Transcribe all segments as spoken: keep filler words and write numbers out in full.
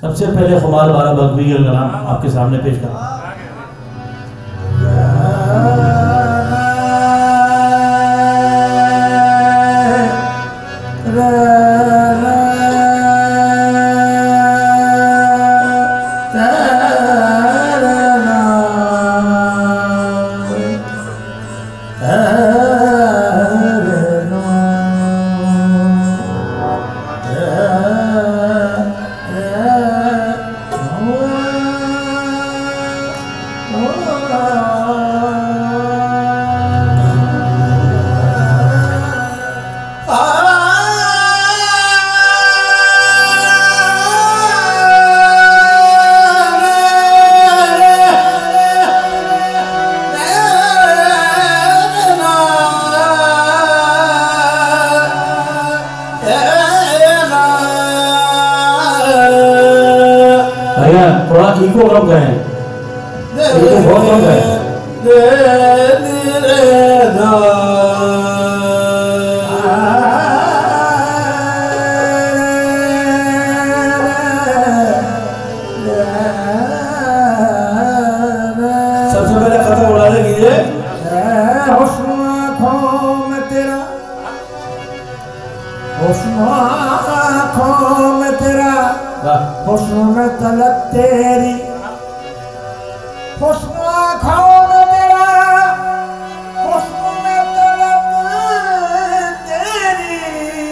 सबसे पहले खुमार बारा बगवी का कलाम आपके सामने पेश करा। थोड़ा इको कम करें, इको बहुत कम करें। सबसे पहले खतर उड़ाने कीजिए। हुस्न आँखों में तेरा, हुस्न आँखों में तेरा, हुस्न में तलब तेरी, हुस्न आँखों में तेरा, हुस्न में तलब तेरी,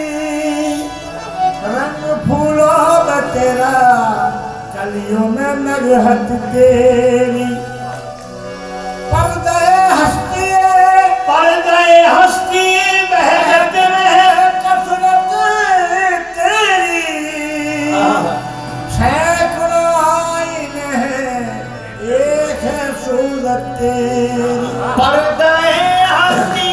रंग फूलों में तेरा, कलियों में नगहत तेरी, पर्दे हस्ती पर्दे हस्ती बहकत में कसरत तेरी, सैकड़ों आईने हैं एक है सूरत तेरी, पर्दे हस्ती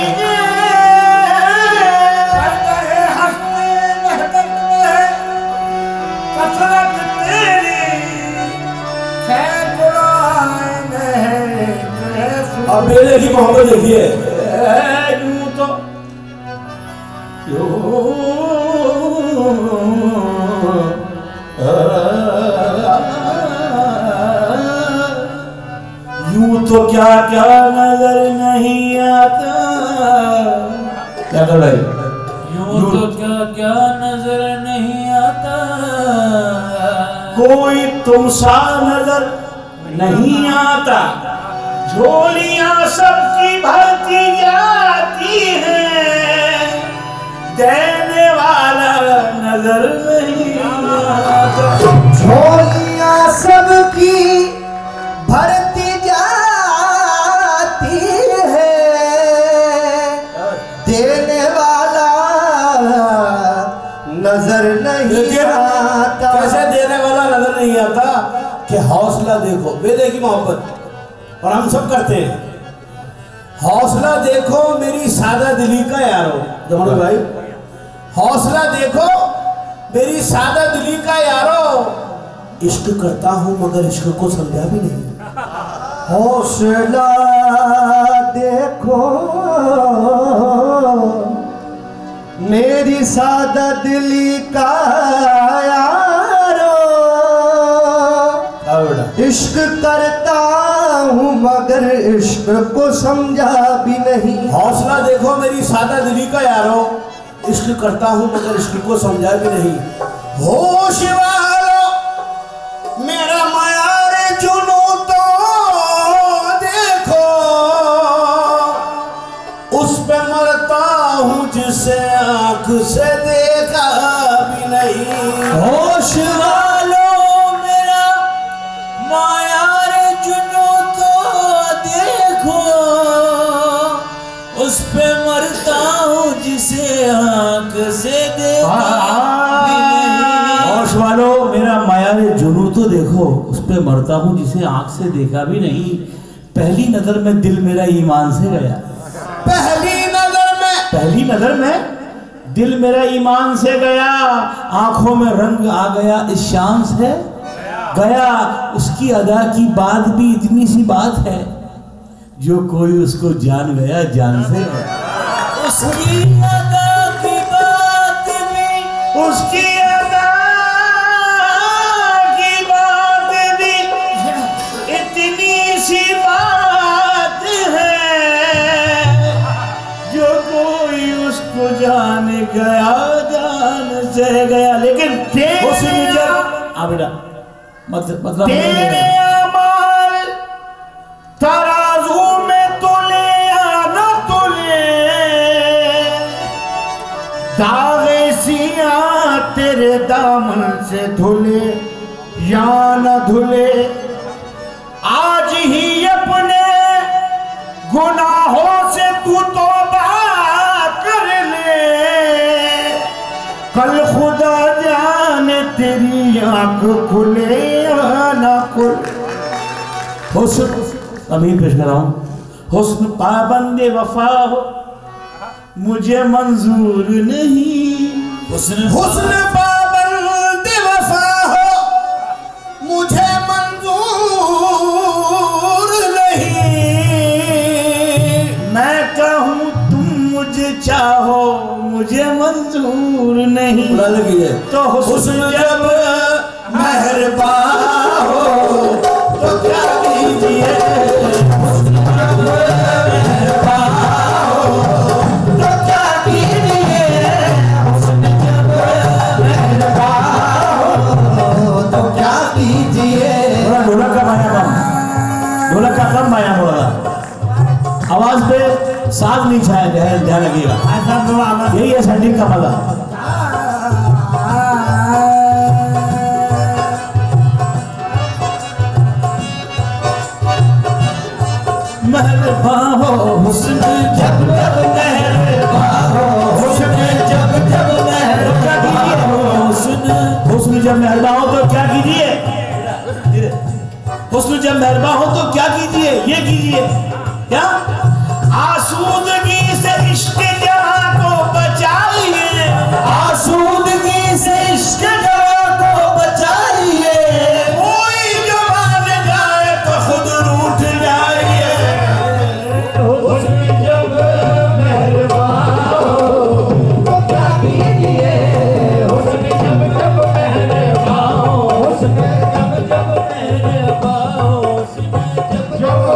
पर्दे हस्ती बहकत में कसरत तेरी, सैकड़ों आईने हैं। अब बेले की मोहब्बत देखिए। यूं तो यूं तो क्या क्या नजर नहीं आता। क्या कर रहे? यूं तो क्या क्या नजर नहीं आता, कोई तुम सा नजर नहीं आता, झोलियां सबकी भरती जाती हैं, देने वाला नजर नहीं आता। झोलियां सबकी भरती जाती है, देने वाला नजर नहीं आता। कैसे देने वाला नजर नहीं आता कि हौसला देखो, बेले की मोहब्बत और हम सब करते हैं। हौसला देखो मेरी सादा दिली का यारो, जमानो भाई, हौसला देखो मेरी सादा दिली का यारो, इश्क करता हूं मगर इश्क को समझा भी नहीं। हौसला देखो मेरी सादा दिली का यारो, इश्क करता हूँ मगर इश्क को समझा भी नहीं। हौसला देखो मेरी सादा दिली का यारो, इश्क करता हूँ मगर इश्क को समझा भी नहीं। होश वालो मेरा मायार जुनू तो देखो, उस पे मरता हूँ जिसे आंख से देखा भी नहीं। होश वालो मेरा मायार जुनू तो देखो, उस पे मरता हूँ जिसे आंख से देखा भी नहीं। होश वालो मेरा मायार जुनू तो देखो, उस पे मरता हूँ जिसे आंख से देखा भी नहीं। पहली नजर में दिल मेरा ईमान से गया, पहली नजर में पहली नजर में दिल मेरा ईमान से गया, आंखों में रंग आ गया इस शान से गया। उसकी अदा की बात भी इतनी सी बात है, जो कोई उसको जान गया जान से गया। उसकी अदा की बात भी उसकी अदा हाँ बेटा मतलब मतलब तेरे अमाल तराजू में तोले या न तोले, दागे सियां तेरे दामन से धुले या न धुले। आज ही अपने गुनाहों से तू तौबा कर ले, कल खुदा जाने तेरी आंख खुले या ना खुले। हुस्न अमीर पेश कर रहा हूँ। हुस्न पाबंदे वफा हो मुझे मंजूर नहीं। हुस्न हुस्न पाबंदे वफा हो मुझे मंजूर नहीं। मैं कहूँ तुम मुझे चाहो मुझे मंजूर नहीं। तो हुस्न जब मेहरबान हो तो क्या कीजिए, ढोलक का कम आया थोड़ा, आवाज पे साज नहीं छाया, ध्यान ध्यान लगेगा। यही है सेटिंग का मजा। मेहरबान हो हुस्न जब जब मेहरबान हो, हुस्न जब जब मेहरबान हो, हुस्न हुस्न जब मेहरबान हो तो क्या कीजिए, हुस्न जब मेहरबान हो तो क्या कीजिए, ये कीजिए क्या, आसूदगी से इश्क जवां को बचाइए, आसूदगी से इश्क जवां को बचाइए। कोई जो मान जाए तो खुद रूठ जाइए। हुस्न जब मेहरबान हो तो क्या कीजिए, हुस्न जब जब मेहरबान हो, हुस्न जब जब मेहरबान हो, हुस्न जब जब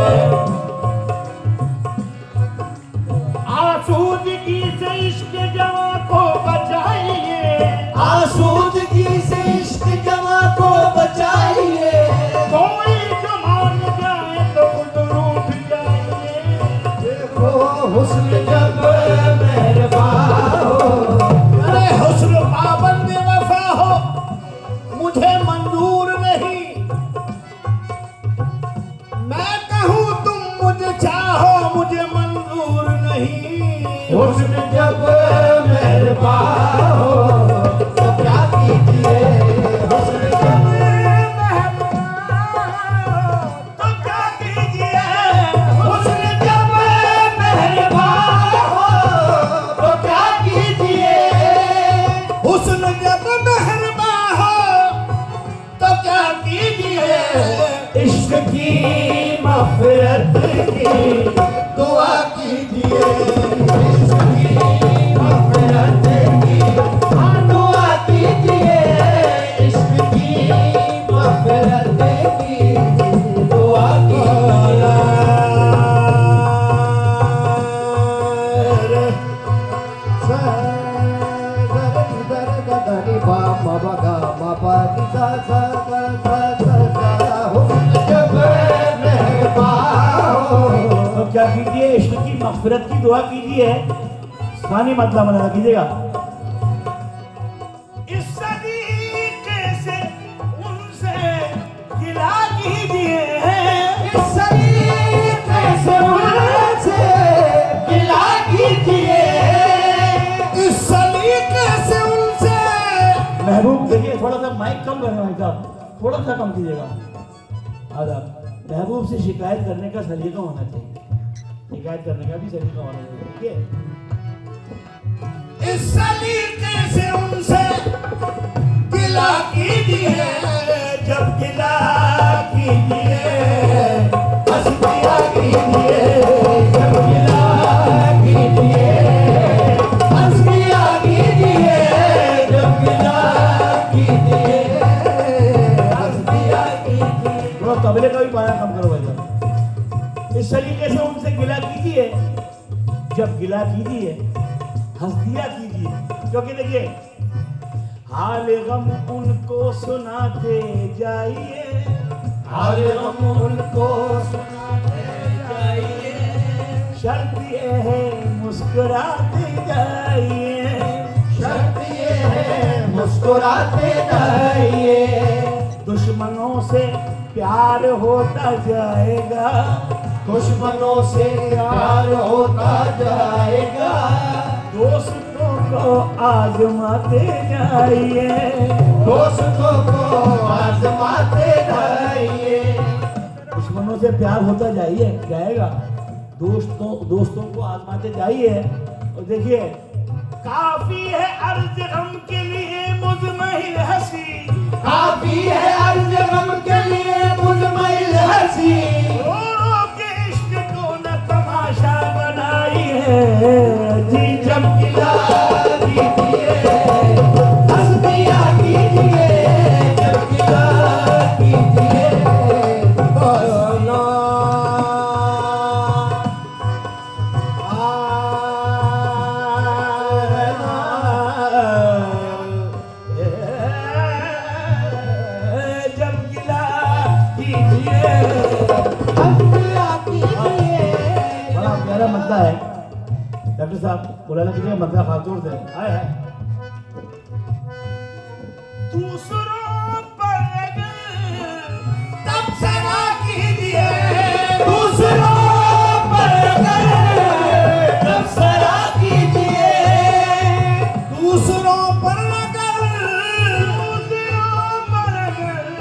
आसूदगी से इश्क जवां को बचाइए, आसूदगी से इश्क जवां को बचाइए। कोई जो मान जाए तो खुद रूठ जाइए। देखो हुस्न जब मेहरबान हो, अरे हुस्न पाबंद वफा हो मुझे मंजूर नहीं। मैं कहूँ तुम मुझे चाहो मुझे मंजूर नहीं। हुस्न जब मेहरबान हो तो क्या कीजिए, हुस्न जब तो क्या कीजिए, हुस्न जब मेहरबान हो तो क्या कीजिए। हुस्न जब मेहरबान हो तो क्या कीजिए। इश्क की मग़फ़िरत की दुआ कीजिए, इश्क की मग़फ़िरत की दुआ कीजिए, इश्क की मग़फ़िरत की दुआ कीजिए। तो क्या कीजिए, इश्क की मग़फ़िरत की दुआ कीजिए। सानी मतलब बना कीजिएगा। इस सलीके से उनसे गिला कीजिए, इस सलीके से उनसे गिला कीजिए, इस सलीके से उनसे। महबूब देखिए थोड़ा सा माइक कम करना भाई साहब, थोड़ा सा कम कीजिएगा। आदाब। महबूब से शिकायत करने का सलीका होना चाहिए, शिकायत करने का भी सलीका होना चाहिए। ठीक है, इस सलीके से उनसे गिला कीजिए, जब गिला कीजिए हंसिया कीजिए, जब गिला कीजिए, हंसिया कीजिए, जब गिला कीजिए, हंसिया कीजिए। थोड़ा तबले का भी पाया कम करो भाई साहब। इस सलीके से उनसे गिला कीजिए, जब गिला कीजिए हंस दिया कीजिए। क्योंकि देखिए हाल गम उनको सुनाते जाइए, हर हम उनको सुनाते जाइए। शर्त ये है मुस्कुराते जाइए, शर्त ये है मुस्कुराते जाइए। दुश्मनों से प्यार होता जाएगा, दुश्मनों से प्यार होता जाएगा। दोस्तों को आजमाते जाइए, दोस्तों को आजमाते जाइए। दुश्मनों से प्यार होता जाइए जाएगा, दोस्तों दोस्तों को आजमाते जाइए। और देखिए, काफी है अर्ज गम के लिए मुज़म्मिल हंसी, काफी है अर्ज गम के लिए मुज़म्मिल हंसी। रो रो के इश्क को न तमाशा बनाई है, जी जब गिला कीजिए, हंस दिया कीजिए, जब गिला कीजिए। जब गिला कीजिए, बड़ा प्यारा मद्दा है। डॉक्टर साहब बुलाना कीजिए, मद्दा खातूर से आए हैं। दूसरों पर अगर तबसरा कीजिए, दूसरों पर अगर तबसरा कीजिए। दूसरों पर अगर दूसरों पर अगर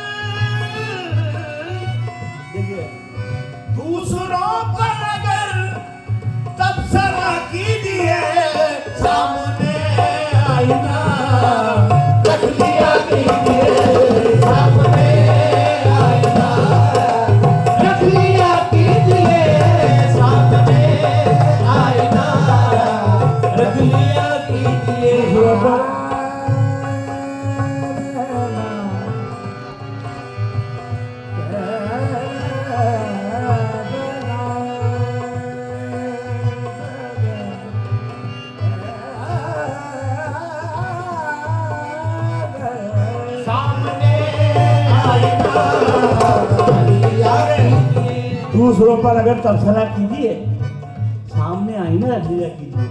देखिए, दूसरों पर अगर तबसरा कीजिए, सामने आईना रख लिया कीजिए, सामने आईना रख लिया कीजिए। सामने आईना रख लिया कीजिए। सामने आईना रख लिया कीजिए। दूसरों पर अगर तबसरा कीजिए, सामने आईना रख लिया कीजिए।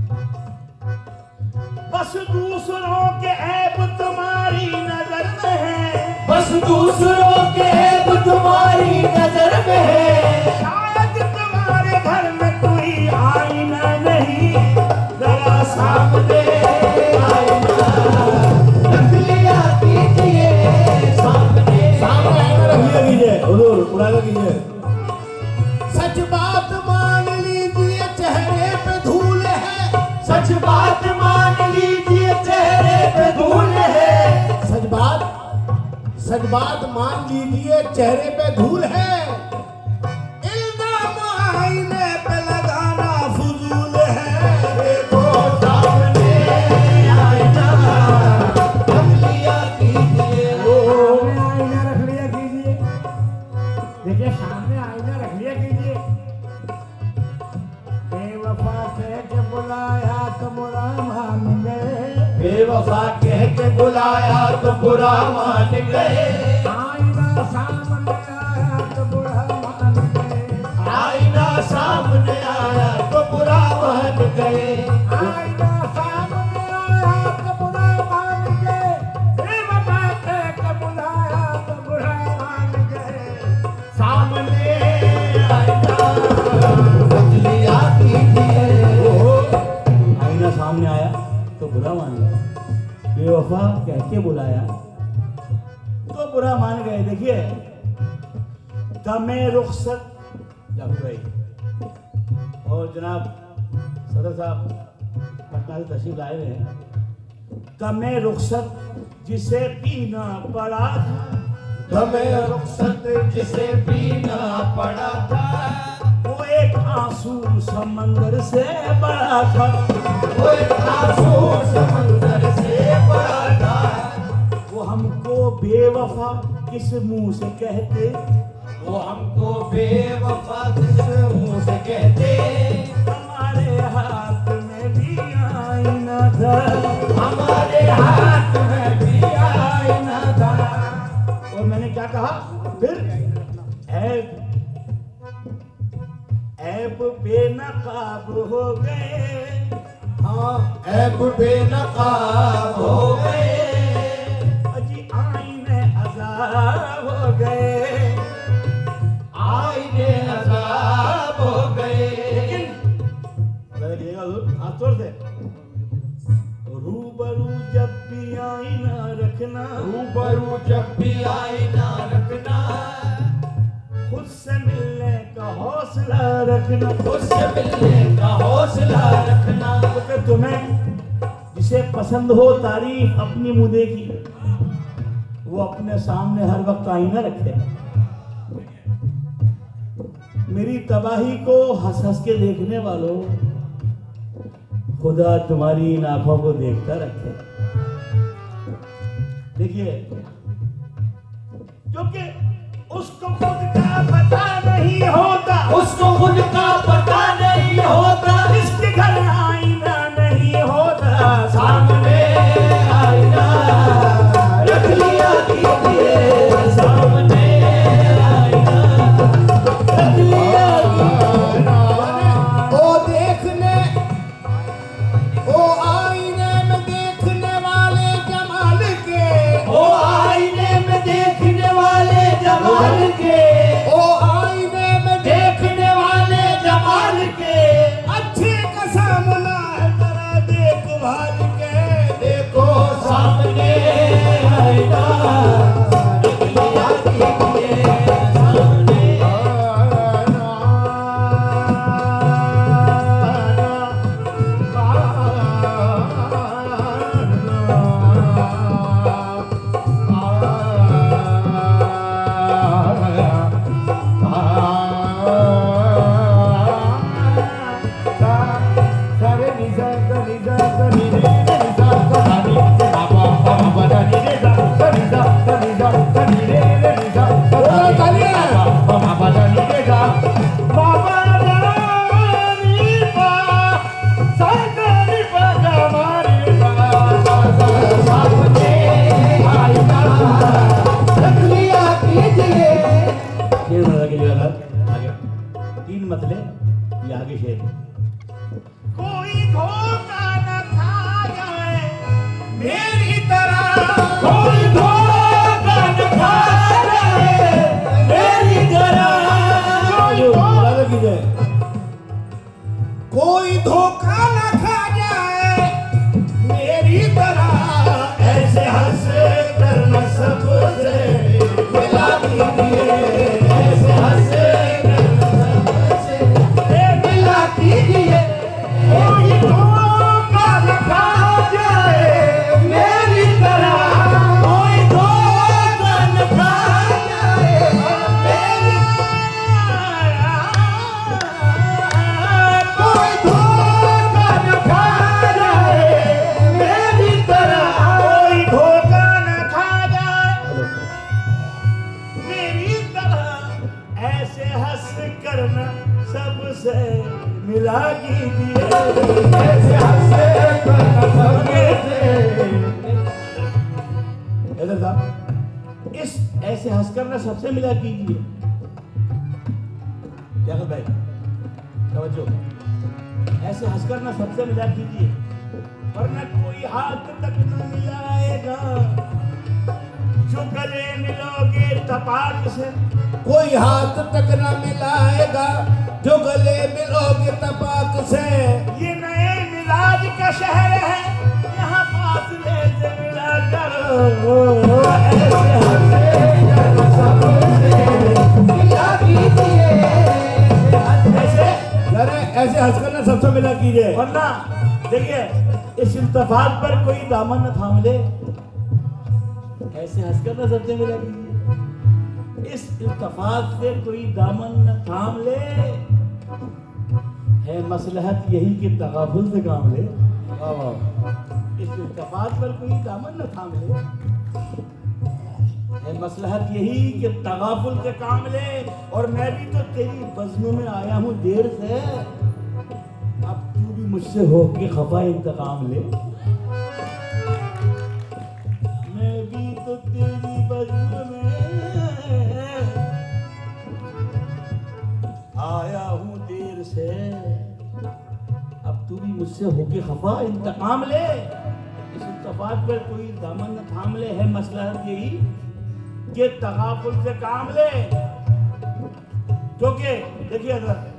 बस दूसरों के ऐब तुम्हारी नजर में है, बस दूसरों के ऐब तुम्हारी नजर में है। शायद तुम्हारे घर में कोई आईना नहीं, जरा सामने आईना रख लिया कीजिए। सामने सामने आईना रख लिया कीजिए। हुजूर पुराना कीजिए। सच बात मान लीजिए, चेहरे पे धूल है। सच बात मान लीजिए, चेहरे पे धूल है। सच बात सच बात मान लीजिए, चेहरे पे धूल है। इल्जाम आईने पे लगाना फजूल है। देखो सामने आईना रख लिया कीजिए। आईना रख लिया कीजिए। देखिए, सामने आईना रख लिया कीजिए। बेवफा कह के बुलाया तो बुरा मान गए, बेवफा कह के बुलाया तो बुरा मान गए। आईना सामने आया तो बुरा मान गए, आईना सामने आया तो बुरा मान गए। आईना सामने आया तो बुरा मान गए, बेवफा कह के बुलाया तो बुरा मान गए। सामने आईना रख लिया कीजिए। आईना सामने आया तो बुरा मान गया, बेवफा कह के बुलाया तो बुरा मान गए। देखिए, तमे रुखसत जाफर भाई और जनाब सदर साहब पटना से तशरीफ लाए हुए हैं। तमे रुखसत जिसे पीना पड़ा था, हमें रुखसत जिसे पीना पड़ा था। वो एक आंसू समंदर से बड़ा था, वो एक आंसू समंदर से बड़ा था। वो हमको बेवफा किस मुंह से कहते, वो हमको बेवफा किस मुंह से कहते। हमारे हाथ में भी आईना था, हमारे हाथ में भी आईना क्या कहा फिर? ऐब ऐब बेनकाब हो गए, हाँ ऐब बेनकाब हो गए, अजी आईने अज़ाब हो गए, आईने अज़ाब हो गए। लेकिन हाथ तोड़ दे, रूबरू जब भी आईना रखना, रूबरू जब भी आईना रखना, खुद से मिलने का हौसला रखना, खुद से मिलने का हौसला रखना। तो तुम्हें जिसे पसंद हो तारीफ अपनी मुदे की, वो अपने सामने हर वक्त आईना रखे। मेरी तबाही को हंस हंस के देखने वालों, खुदा तुम्हारी इन आंखों को देखता रखे। देखिए, क्योंकि उसको खुद का पता नहीं होता, उसको खुद का पता नहीं होता, इसके घर आईना नहीं होता, सामने आईना रख लिया कीजिए, सामने आईना रख लिया कीजिए। ओ देखने, ओ आईने में देखने वाले जमाल के, ओ आईने में देखने वाले जमाल के, ओ आईने में देखने वाले जमाल के, अच्छे का सामना है जरा देखभाल के, देखो सामने आईना रख लिया कीजिए, सामने तीन मतले ये आगे शेर। कोई धोखा न खा जाए मेरी तरह, कोई धोखा न खा जाए मेरी तरह, कोई धोखा न खा जाए मेरी तरह, ऐसे हंस कर न सबसे मिला कीजिए, ऐसे हंस कीजिए, कोई धोखा न खा जाए मेरी तरह, कोई धोखा न खा जाए मेरी, कोई धोखा न खा जाए मेरी तरह, कोई धोखा न खा जाए मेरी तरह, ऐसे हंस करना सबसे मिला कीजिए, ऐसे हंस करना सबसे। इस ऐसे हंस करना सबसे मिला कीजिए। क्या कर भाई, समझो, ऐसे हंस करना सबसे मिला कीजिए, वरना कोई हाथ तक न मिलाएगा जो गले मिलोगे तपाक से, कोई हाथ तक न मिलाएगा जो गले मिलोगे तपाक से। ये नए मिलाज का शहर है, यहाँ फासले से मिला करो, ऐसे हंसे सबसे मिला कीजिए, ऐसे ऐसे हंस करना सबसे मिला कीजिए, वरना देखिए इस इल्तफात पर कोई दामन न थाम ले, ऐसे हंस करना सबसे मिला कीजिए, इस इल्तफात से कोई दामन न थाम ले, है मसलहत यही कि तगाफुल से काम ले, इस इल्तफात पर कोई दामन न थाम ले, है मसलहत यही कि तगाफुल से काम ले। और मैं भी तो तेरी बज़्म में आया हूँ देर से, अब तू भी मुझसे होके खफा इंतकाम ले, मैं भी तो तेरी बज़्म में मुझसे होके खफा, इंतकाम ले। इस इत्तफाक पर कोई दामन न थाम ले, है मसलहत यही कि तगाफुल से काम ले। क्योंकि देखिए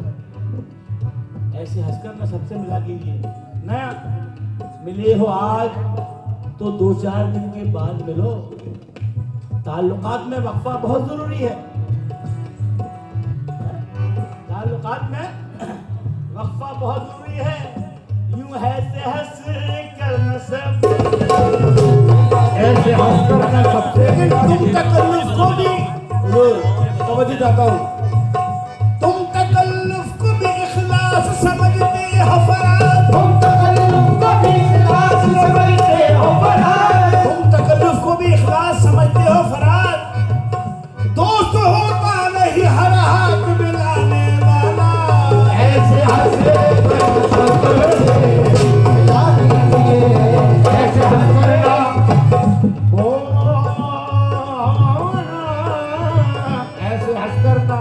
ऐसे हंसकर ना सबसे मिला कीजिए, नया मिले हो आज तो दो चार दिन के बाद मिलो। ताल्लुकात में वक्फा बहुत जरूरी है, ताल्लुकात में वक्फा बहुत जरूरी है। यूं है से हंस कर न सब, ऐसे हंस कर न सबसे, लेकिन तुम तकल्लुफ को भी तवज्जो चाहता हूँ, तुम तकल्लुफ को भी इखलास समझते हो फराज, तुम तकल्लुफ को भी इखलास समझते हो फराज, तुम तकल्लुफ को भी इखलास समझते हो फराज। दोस्त होता नहीं हर हाथ मिलाने वाला, ऐसे हंसे ऐसे हंस करना ओ ऐसे हंस करना।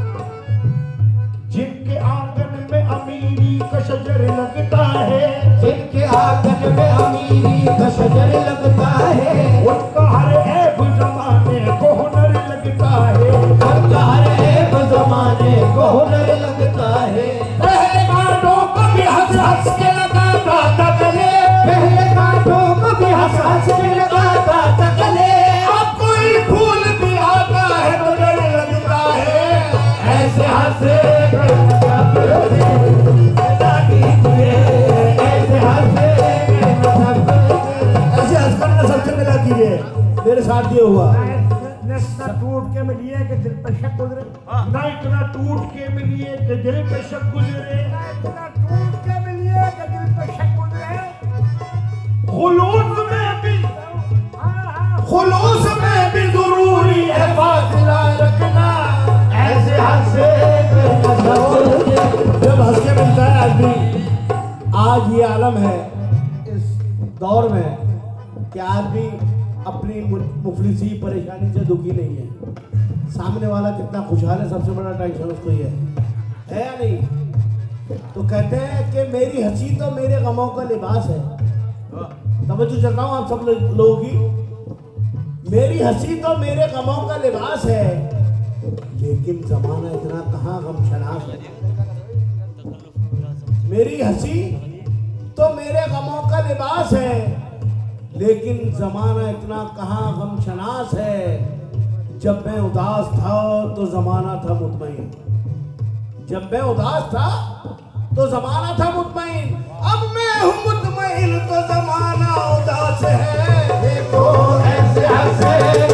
जिनके आंगन में अमीरी का शजर लगता है, जिनके आंगन में अमीरी का शजर लगता है, उनका हर ऐब ज़माने को हुनर लगता है, उनका हर ऐब ज़माने को हुनर लगता है। पहले कांटों को भी हंस हंस के लगाता था गले, पहले कांटों को भी हंस हंस के लगाता था गले, अब कोई फूल भी आता है तो डर लगता है, ऐसे हंसे मेरे साथ ये हुआ। न इतना टूट के मिलिए कि दिल पे शक गुजरे, ना इतना टूट के मिलिए कि दिल पे शक गुजरे, ना इतना टूट के मिलिए कि दिल पे शक गुजरे। खुलूस में भी खुलूस में भी जरूरी है फासला रखना, ऐसे हंसे जब हंस के मिलता है आदमी। आज ये आलम है इस दौर में कि आदमी अपनी मुफलिसी परेशानी से दुखी नहीं है, सामने वाला कितना खुशहाल है सबसे बड़ा टेंशन उसको ही है, है या नहीं? तो कहते हैं कि मेरी हंसी तो मेरे गमों का लिबास है। तवज्जो चलता हूँ आप सब लोगों की। मेरी हंसी तो मेरे गमों का लिबास है, लेकिन जमाना इतना कहाँ गमशनास है। मेरी हंसी तो मेरे गमों का लिबास है, लेकिन जमाना इतना कहाँ गमशनास है। जब मैं उदास था तो जमाना था मुतमईन, जब मैं उदास था तो जमाना था मुतमईन, अब मैं हूँ मुतमईन तो जमाना उदास है। देखो ऐसे हंसे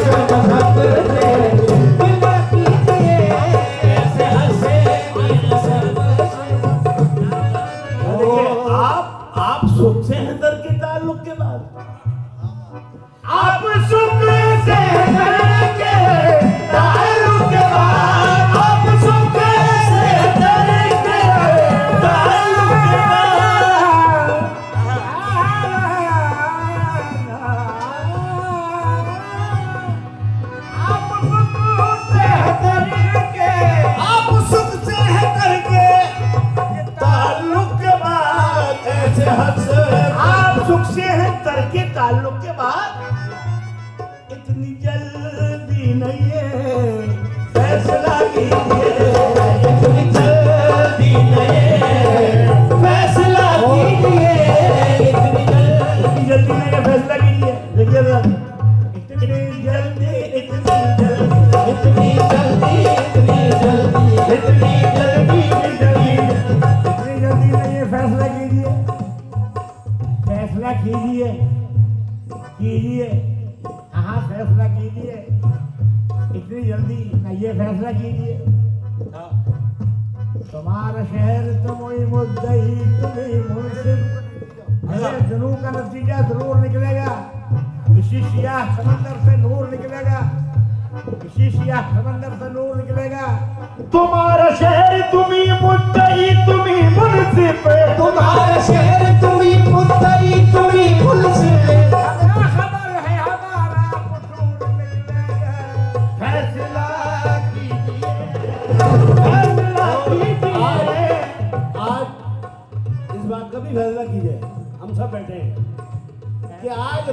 आप आप सोचते हैं दर के ताल्लुक के बाद, आप सुख से करके ताल्लुक के बाद, आप सुख से करके ताल्लुक के बाद, आप सुख से करके आप सुख से करके ताल्लुक के बाद, ऐसे हंस आप सुख से है करके ताल्लुक के बाद, इतनी जल्दी नहीं है फैसला कीजिए, इतनी जल्दी नहीं है फैसला कीजिए, इतनी जल्दी जल्दी नहीं है फैसला कीजिए। देखिए जरा, इतनी जल्दी इतनी जल्दी इतनी जल्दी इतनी जल्दी इतनी जल्दी जल्दी इतनी जल्दी नहीं है फैसला कीजिए, फैसला कीजिए कीजिए हाँ फैसला कीजिए, इतनी जल्दी ना ये फैसला कीजिए। तुम्हारा शहर तुम ही मुद्दई तुम ही मुनसिफ, अरे जुनू का नतीजा जरूर निकलेगा, किसी सियाह समंदर से नूर निकलेगा, किसी सियाह समंदर से नूर निकलेगा। तुम्हारा शहर तुम ही मुद्दई तुम ही मुनसिफ, तुम्हारा शहर तुम ही मुद्दई तुम ही मुनसिफ, खबर है हमारा कुछ निकलेगा, फैसला कीजिए फैसला कीजिए। आज इस बात का भी फैसला कीजिए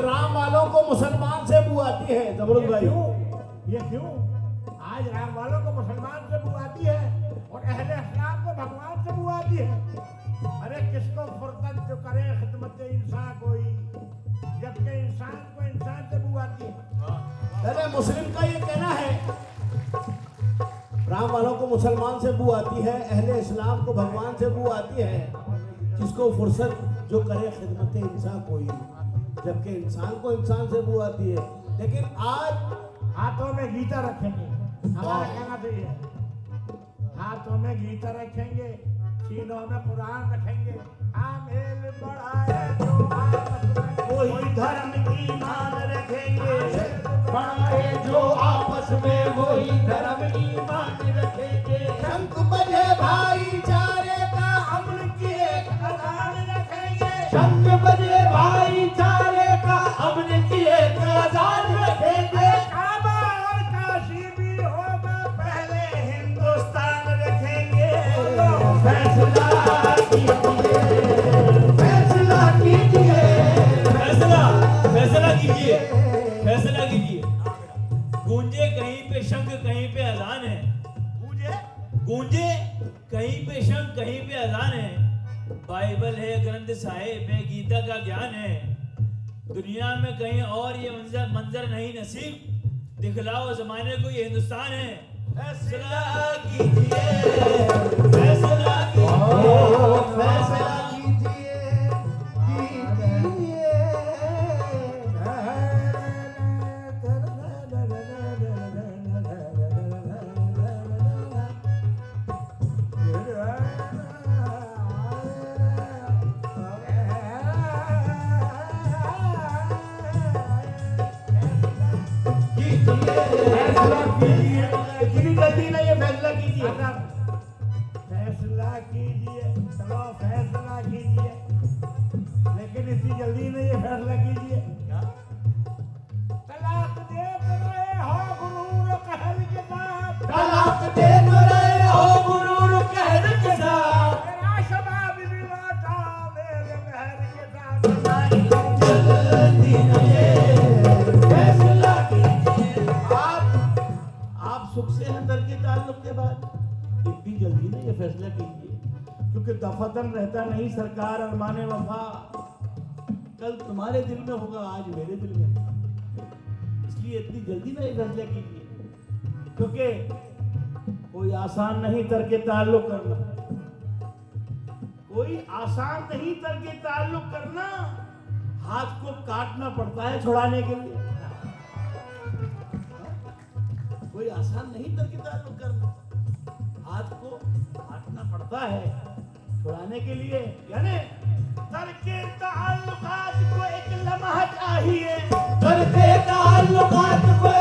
राम वालों को मुसलमान से बू आती है। जबरदस्त भाई, ये क्यों? आज राम वालों को मुसलमान से बू आती है और अहले इस्लाम को भगवान से बू आती है। अरे किसको फुर्सत जो करे खिदमत इंसान कोई, जबकि इंसान को इंसान से बू आती है। अरे मुस्लिम का ये कहना है राम वालों को मुसलमान से बू आती है, अहले इस्लाम को भगवान से बू आती है। किसको फुर्सत जो करे खिदमत इंसान कोई, जबकि इंसान को इंसान से बू आती है। लेकिन आज हाथों में गीता रखेंगे, हमारा कहना तो ये है। हाथों में गीता रखेंगे, सीनों में कुरान रखेंगे। आमेल बड़ा है जो आपस में वही धर्म ईमान रखेंगे, बड़ा है जो आपस में वही धर्म ईमान रखेंगे। शंख बजे भाईचारे का अमन की एक अजान रखेंगे, शंख बजे भाईचारे का अमन की एक अजान रखेंगे। काबा और काशी भी होगा, पहले हिंदुस्तान रखेंगे। फैसला कीजिए, फैसला कीजिए, फैसला फैसला कीजिए, फैसला कीजिए। गूंजे कहीं पे शंख, कहीं पे अजान है। पूजे गूंजे कहीं पे शंख, कहीं पे अजान है। बाइबल है, ग्रंथ साहिब है, गीता का ज्ञान है। दुनिया में कहीं और ये मंजर मंजर नहीं नसीब। दिखलाओ जमाने को ये हिंदुस्तान है। फैसला कीजिए, फैसला कीजिए, फैसला कीजिए, कीजिए। इतनी जल्दी नहीं ये फैसला कीजिए, फैसला कीजिए, चलो फैसला कीजिए, लेकिन इतनी जल्दी नहीं ये फैसला कीजिए। तलाक दे तो रहे हो गुरूर कहर के साथ, तलाक दे तो रहे हो गुरूर कहर के साथ, मेरा शबाब भी लौटा मेरे महर के साथ। जल्दी नहीं फैसला कीजिए। आप आप सुख से हैं दर के ताल्लुक के बाद, इतनी जल्दी नहीं ये फैसला कीजिए, क्योंकि दफातन रहता नहीं सरकार और माने वफा। कल तुम्हारे दिल में होगा, आज मेरे दिल में, इसलिए इतनी जल्दी नहीं फैसला कीजिए, क्योंकि कोई आसान नहीं तरके ताल्लुक करना, कोई आसान नहीं तरके ताल्लुक करना। हाथ को काटना पड़ता है छुड़ाने के लिए, कोई आसान नहीं तरके ताल्लुक करना, हाथ को काटना पड़ता है छुड़ाने के लिए। यानी तरके ताल्लुकात को एक लम्हा चाहिए, तरके ताल्लुकात को